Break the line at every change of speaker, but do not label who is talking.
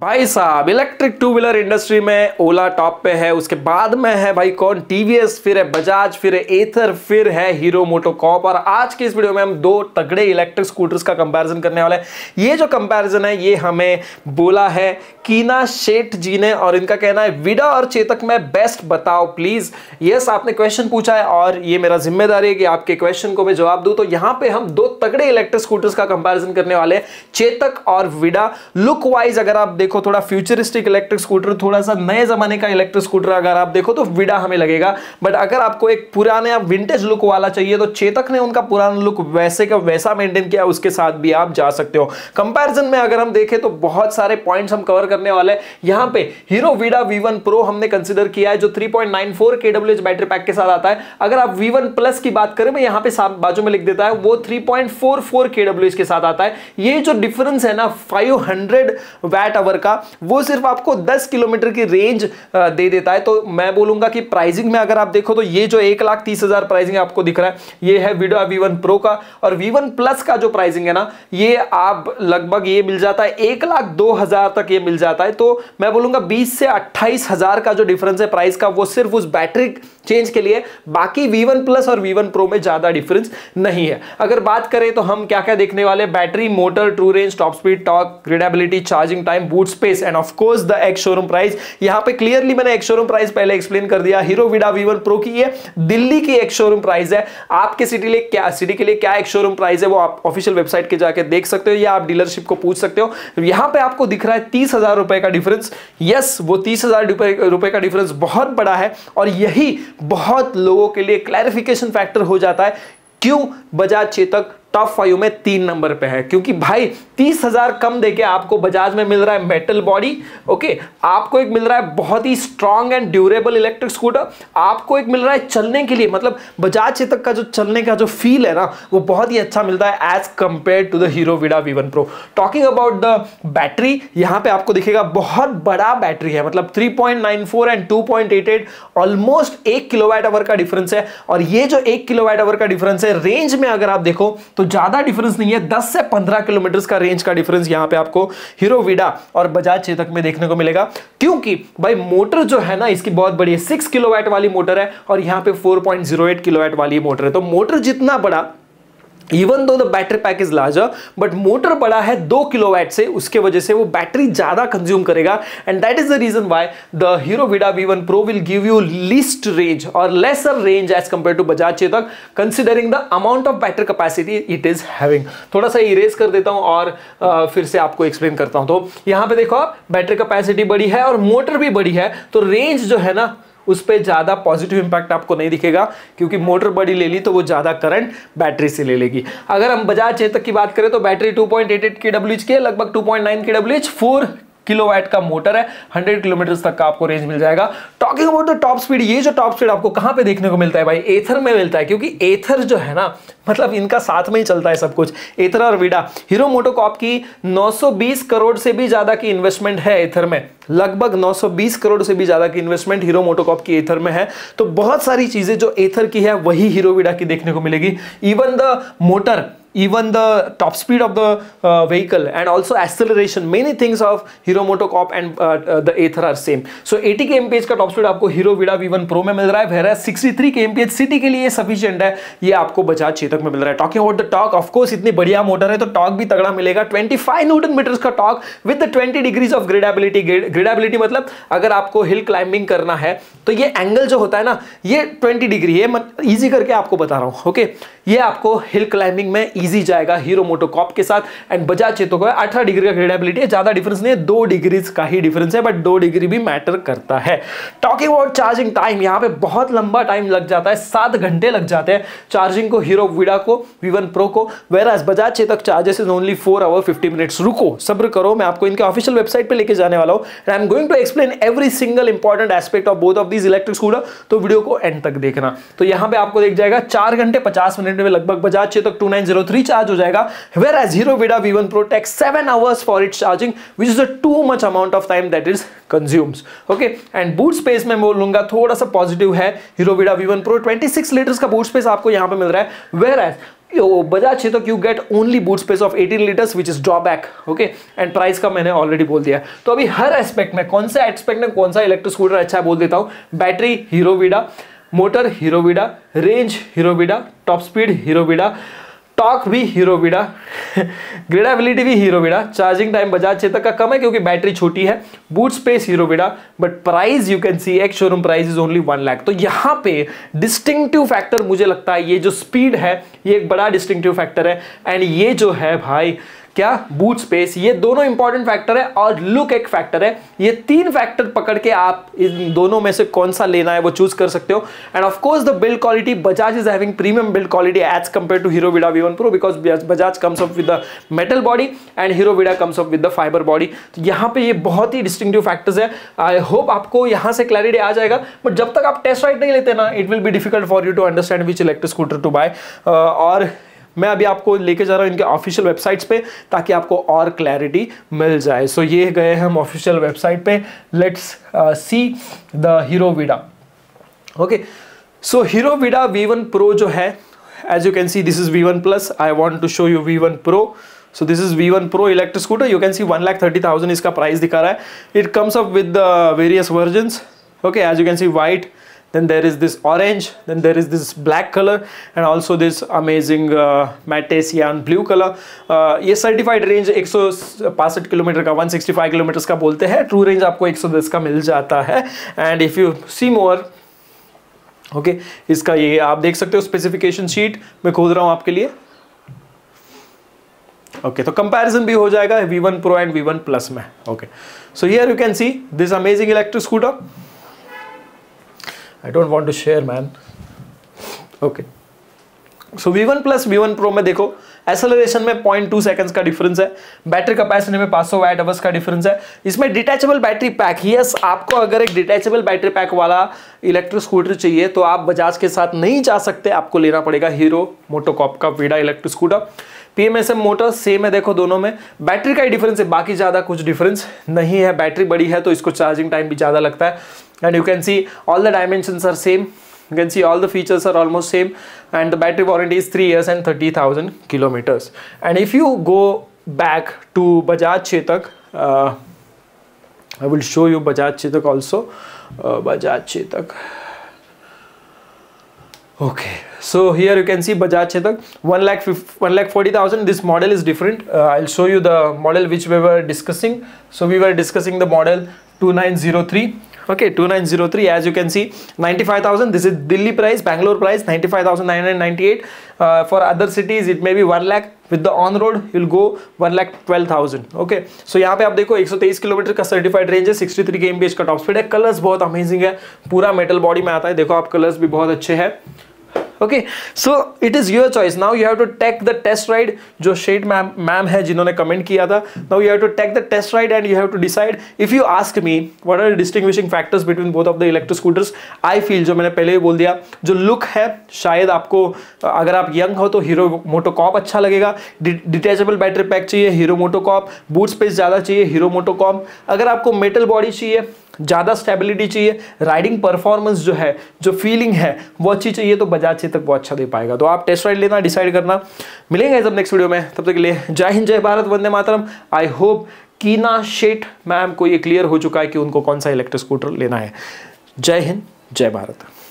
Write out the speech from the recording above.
भाई साहब electric two wheeler industry में ओला टॉप पे है, उसके बाद में है भाई कौन, टीवीएस, फिर है बजाज, फिर है एथर, फिर है हीरो मोटोकॉर्प। और आज के इस वीडियो में हम दो तगड़े इलेक्ट्रिक स्कूटर्स का कंपैरिजन करने वाले हैं। ये जो कंपैरिजन है ये हमें बोला है कीना शेठ जी ने, और इनका कहना है विडा और चेतक में बेस्ट बताओ प्लीज। यस, आपने क्वेश्चन पूछा है और ये मेरा जिम्मेदारी है कि आपके क्वेश्चन को मैं जवाब दूं। तो यहां पे हम दो तगड़े इलेक्ट्रिक स्कूटर्स का कंपैरिजन करने वाले हैं, चेतक और विडा। लुक वाइज अगर आप देखो थोड़ा फ्यूचरिस्टिक इलेक्ट्रिक स्कूटर, थोड़ा सा नए जमाने का इलेक्ट्रिक स्कूटर अगर आप देखो तो विडा हमें लगेगा। बट अगर आपको एक पुराने विंटेज लुक वाला चाहिए तो चेतक ने उनका पुराना लुक वैसे का वैसा मेंटेन किया, उसके साथ भी आप जा सकते हो। कंपैरिजन में अगर हम देखें तो बहुत सारे पॉइंट्स हम कवर करने वाले हैं। यहां पे हीरो विडा V1 Pro हमने कंसीडर किया है जो 3.94 kWh बैटरी पैक के साथ आता है। अगर आप V1 Plus की बात करें, मैं यहां पे साथ बाजू में लिख देता है, वो 3.44 kWh के साथ आता है। ये जो डिफरेंस है ना 500 वैट आवर का, वो सिर्फ आपको 10 किलोमीटर की रेंज दे देता है। तो मैं बोलूंगा कि प्राइसिंग में अगर आप देखो तो ये जो 1,30,000 प्राइसिंग आपको दिख रहा है ये है विडा V1 Pro का, और V1 Plus का जो प्राइसिंग है ना ये आप लगभग ये मिल जाता है 1,02,000 तक ये मिल जाता है। तो मैं बोलूंगा 20 से 28,000 का जो डिफरेंस है प्राइस का वो सिर्फ उस बैटरी चेंज के लिए, बाकी V1 Plus और V1 Pro में ज्यादा डिफरेंस नहीं है। अगर बात करें तो हम क्या क्या देखने वाले, battery, motor, true range, top speed, torque, readability, charging time, boot space and of course the ex showroom price. यहां पे क्लियरली मैंने एक्स शोरूम प्राइस पहले एक्सप्लेन कर दिया। हीरो विडा V1 Pro की ये दिल्ली की एक्स शोरूम प्राइस है। आपके सिटी के लिए क्या एक्स शोरूम प्राइस है वो आप ऑफिशियल वेबसाइट के जाके देख सकते हो या आप डीलरशिप को पूछ सकते हो। यहां पे आपको दिख रहा है 30,000 रुपए का डिफरेंस। यस, वो 30,000 रुपए का डिफरेंस बहुत बड़ा है और यही बहुत लोगों के लिए क्लैरिफिकेशन फैक्टर हो जाता है क्यों बजाज चेतक टॉप 5 में 3 नंबर पे है। क्योंकि भाई 30,000 कम देके आपको बजाज में मिल रहा है मेटल बॉडी, ओके, आपको एक मिल रहा है बहुत ही strong and durable electric scooter, आपको एक मिल रहा है चलने के लिए, मतलब बजाज चेतक का जो चलने का जो फील है ना वो बहुत ही अच्छा मिलता है as compared to the Hero Vida V1 Pro। Talking about the battery, यहां पे आपको दिखेगा बहुत बड़ा बैटरी है, मतलब 3.94 एंड 2.88, ऑलमोस्ट 1 किलोवाट आवर का डिफरेंस है। और ये जो 1 किलोवाट आवर का डिफरेंस है, रेंज में अगर आप देखो तो ज्यादा डिफरेंस नहीं है, 10 से 15 किलोमीटर का रेंज का डिफरेंस यहां पे आपको हीरो विडा और बजाज चेतक में देखने को मिलेगा। क्योंकि भाई मोटर जो है ना इसकी बहुत बड़ी है, 6 किलोवाट वाली मोटर है और यहां पे 4.08 किलोवाट वाली मोटर है। तो मोटर जितना बड़ा, even though the battery pack is larger, but motor बड़ा है 2 किलोवाट से, उसके वजह से वो बैटरी ज्यादा कंज्यूम करेगा। And that is the reason why the Hero Vida V1 Pro will give you least range और lesser range as compared to Bajaj Chetak, considering the amount of battery capacity it is having. थोड़ा सा इरेज कर देता हूं और फिर से आपको एक्सप्लेन करता हूं। तो यहां पे देखो आप, बैटरी कैपेसिटी बड़ी है और मोटर भी बड़ी है, तो रेंज जो है ना उस पर ज्यादा पॉजिटिव इंपैक्ट आपको नहीं दिखेगा, क्योंकि मोटर बड़ी ले ली तो वो ज्यादा करंट बैटरी से ले लेगी। अगर हम बजाज चेतक की बात करें तो बैटरी 2.88 kWh की है, लगभग 2.9 kWh, 4 किलोवाट का मोटर है, 100 किलोमीटर तक का आपको रेंज मिल जाएगा। Talking about the top speed, ये जो टॉप स्पीड आपको कहां पे देखने को मिलता है भाई, एथर में मिलता है। क्योंकि एथर जो है ना मतलब इनका साथ में ही चलता है सब कुछ, एथर और विडा। हीरो मोटोकॉर्प की 920 करोड़ से भी ज्यादा की इन्वेस्टमेंट है एथर में, लगभग 920 करोड़ से भी ज्यादा की इन्वेस्टमेंट हीरो मोटोकॉर्प की एथर में है। तो बहुत सारी चीजें जो एथर की है वही हीरो विडा की देखने को मिलेगी। Even the motor, even the top speed of the vehicle and also acceleration, many things of Hero MotoCorp and the Ather are same. So 80 kmph का top speed आपको Hero Vida V1 Pro में मिल रहा है, whereas 63 kmph city के लिए sufficient है, ये आपको बजाज चेतक में मिल रहा है। Talking about the torque, of course इतनी बढ़िया मोटर है तो टॉर्क भी तगड़ा मिलेगा, 25 न्यूटन मीटर्स का torque with 20 degrees of gradeability. Gradeability मतलब अगर आपको हिल क्लाइंबिंग करना है तो ये एंगल जो होता है ना ये 20 डिग्री है, मैं इजी करके आपको बता रहा हूं, ओके। ये आपको हिल क्लाइंबिंग में इजी जाएगा हीरो मोटोकॉर्प के साथ। एंड बजाज चेतक को 18 डिग्री का ग्रेडेबिलिटी है, ज्यादा डिफरेंस नहीं है, 2 डिग्री का ही डिफरेंस है, बट 2 डिग्री भी मैटर करता है। टॉकिंग अबाउट चार्जिंग टाइम, यहां पे बहुत लंबा टाइम लग जाता है, 7 घंटे लग जाते हैं चार्जिंग को हीरो विडा को, V1 Pro को, whereas Bajaj Chetak charges is only 4 hour 50 minutes. रुको, सब्र करो, मैं आपको इनके ऑफिशियल वेबसाइट पे लेके जाने वाला हूं and I am going to explain every single important aspect of both of these electric scooter. तो वीडियो को एंड तक देखना। तो यहां पे आपको देख जाएगा 4 घंटे 50 मिनट में लगभग बजाज चेतक 2903 चार्ज हो जाएगा, whereas Hero Vida V1 Pro takes 7 hours for its charging, which is a too much amount of time that is consumes. Okay, and boot space में बोलूंगा थोड़ा सा पॉजिटिव है, Hero Vida V1 Pro 26 litres का boot space आपको यहां पे मिल रहा है, whereas Bajaj Chetak you get only boot space of 18 litres which is drawback, okay, and price का मैंने ऑलरेडी बोल दिया। तो अभी हर एस्पेक्ट में कौन सा एस्पेक्ट में कौन सा इलेक्ट्रिक स्कूटर अच्छा है बोल देता हूं। Battery Hero Vida, motor Hero Vida, range Hero Vida, top speed Hero Vida, torque भी हीरोविडा, ग्रेडेबिलिटी भी Hero Vida, charging time Bajaj Chetak का कम है क्योंकि बैटरी छोटी है, boot space Hero Vida, but price you can see ex showroom price is only 1 lakh. तो यहां पे डिस्टिंक्टिव फैक्टर मुझे लगता है ये जो स्पीड है ये एक बड़ा डिस्टिंक्टिव फैक्टर है, एंड ये जो है भाई क्या बूट स्पेस, ये दोनों इंपॉर्टेंट फैक्टर है और लुक एक फैक्टर है। ये 3 फैक्टर पकड़ के आप इन दोनों में से कौन सा लेना है वो चूज कर सकते हो। And of course the build quality, Bajaj is having premium build quality as compared to Hero Vida V1 Pro because Bajaj comes up with the metal body and Hero Vida comes up with the fibre body. तो यहाँ पे ये बहुत ही distinctive factors है। I hope आपको यहाँ से clarity आ जाएगा, बट जब तक आप टेस्ट राइड नहीं लेते ना, it will be difficult for you to understand which electric scooter to buy. और मैं अभी आपको लेके जा रहा हूँ इनके ऑफिशियल वेबसाइट्स पे ताकि आपको और क्लैरिटी मिल जाए। सो ये गए हम ऑफिशियल वेबसाइट पे, let's see the Hero Vida. Okay, so Hero Vida V1 Pro जो है, as you can see this is V1 Plus, I want to show you V1 Pro। So this is V1 Pro electric scooter. You can see 1,30,000 इसका price दिखा रहा है। It comes up with the various versions. Okay, as you can see white, then there is this orange, then there is this black color and also this amazing matte cyan blue color. ये certified range 165 kilometre का 165 kilometre का बोलते हैं, true range आपको 110 का मिल जाता है। And if you see more, okay, इसका ये आप देख सकते हो स्पेसिफिकेशन शीट मैं खोद रहा हूँ आपके लिए। ओके, तो कंपैरिजन भी हो जाएगा V1 Pro and V1 Plus में। Okay, so here you can see this amazing electric scooter. I don't want to share man. Okay. So V1 Plus V1 Pro में देखो एक्सेलरेशन में 0.2 सेकंड्स का difference है, battery capacity में 500 वाट hours का difference है। इसमें डिटैचेबल बैटरी पैक, यस, आपको अगर एक डिटैचेबल बैटरी पैक वाला इलेक्ट्रिक स्कूटर चाहिए तो आप बजाज के साथ नहीं जा सकते, आपको लेना पड़ेगा हीरो मोटोकॉर्प का Vida electric scooter. PMSM motor same है, देखो दोनों में बैटरी का ही डिफरेंस है, बाकी ज़्यादा कुछ डिफरेंस नहीं है। बैटरी बड़ी है तो इसको चार्जिंग टाइम भी ज़्यादा लगता है। And you can see all the dimensions are same, you can see all the features are almost same, and the battery warranty is 3 years and 30,000 kilometers. And if you go back to Bajaj Chetak, I will show you Bajaj Chetak also. Bajaj Chetak. Okay, so here you can see Bajaj Chetak 1,40,000. This model is different. I'll show you the model which we were discussing. So we were discussing the model 2903. Okay, 2903, as you can see 95,000. This is Delhi price, Bangalore price 95,998. For other cities it may be 1 lakh. With the on road you'll go 1,12,000. Okay, so यहाँ पे आप देखो 123 kilometre का certified range है, 63 kmph का top speed है, colours बहुत amazing है, पूरा मेटल बॉडी में आता है, देखो आप कलर्स भी बहुत अच्छे हैं। Okay, so it is your choice, now you have to take the test ride. जो शेड मैम है जिन्होंने कमेंट किया था, now you have to take the test ride and you have to decide. If you ask me what are the distinguishing factors between both of the electric scooters, I feel, जो मैंने पहले ही बोल दिया, जो look है शायद आपको, अगर आप यंग हो तो हीरो मोटोकॉर्प अच्छा लगेगा, डिटैचेबल बैटरी पैक चाहिए हीरो मोटोकॉर्प, बूट स्पेस ज़्यादा चाहिए हीरो मोटोकॉर्प, अगर आपको मेटल बॉडी चाहिए, ज़्यादा स्टेबिलिटी चाहिए, राइडिंग परफॉर्मेंस जो है, जो फीलिंग है वो अच्छी चाहिए, तो बजाज चेतक वो अच्छा दे पाएगा। तो आप टेस्ट राइड लेना डिसाइड करना। मिलेंगे जब नेक्स्ट वीडियो में, तब तक के लिए जय हिंद, जय भारत, वंदे मातरम। आई होप कीना शेठ मैम को ये क्लियर हो चुका है कि उनको कौन सा इलेक्ट्रिक स्कूटर लेना है। जय हिंद, जय भारत।